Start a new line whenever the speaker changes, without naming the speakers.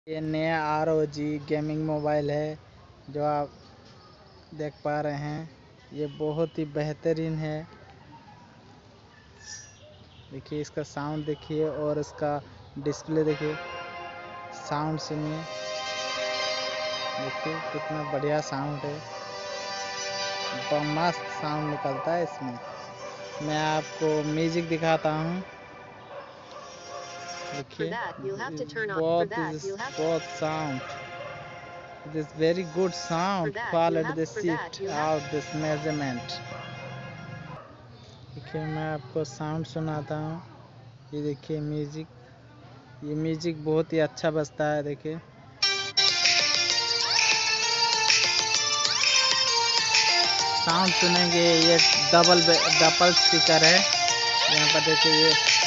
ये नया ROG gaming mobile है जो आप देख पा रहे हैं। ये बहुत ही बेहतरीन है। देखिए इसका साउंड देखिए और इसका डिस्प्ले देखिए, साउंड सुनिए, देखिए कितना बढ़िया साउंड है, मस्त साउंड निकलता है इसमें। मैं आपको म्यूजिक दिखाता हूँ। देखिए बहुत sound, this very good sound quality this shift out this measurement। देखिए मैं आपको साउंड सुनाता हूँ। ये देखिए म्यूजिक, ये म्यूजिक बहुत ही अच्छा बजता है। देखिए साउंड सुनेंगे, ये डबल स्पीकर है। यहाँ पर देखिए ये